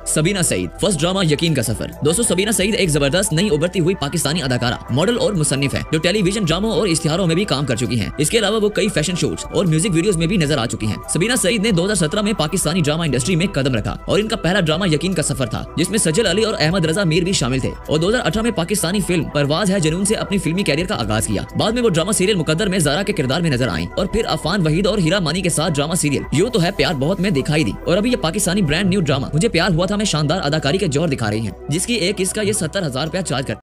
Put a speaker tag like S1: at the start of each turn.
S1: Sabina Saeed, first drama यकीन का सफर। दोस्तों, सबीना सईद एक जबरदस्त नई उभरती हुई पाकिस्तानी अदाकारा, मॉडल और मुसन्निफ है जो टेलीविजन ड्रामों और इश्तिहारों में भी काम कर चुकी हैं। इसके अलावा वो कई फैशन शोज और म्यूजिक वीडियोस में भी नजर आ चुकी हैं। सबीना सईद ने 2017 में पाकिस्तानी ड्रामा इंडस्ट्री में कदम रखा और इनका पहला ड्रामा यकीन का सफर था, जिसमें सजल अली और अहमद रजा मीर भी शामिल थे। और 2018 में पाकिस्तानी फिल्म परवाज है जुनून से अपनी फिल्मी कैरियर का आगाज किया। बाद में वो ड्रामा सीरियल मुकद्दर में ज़ारा के किरदार में नजर आई और फिर अफान वहीद और हीरा मानी के साथ ड्रामा सीरियल यूं तो है प्यार बहुत में दिखाई दी। और अभी ये पाकिस्तानी ब्रांड न्यू ड्रामा मुझे प्यार हुआ था में शानदार अदाकारी के जोर दिखा रही है, जिसकी एक किस्त का ये 70,000 रुपया चार्ज कर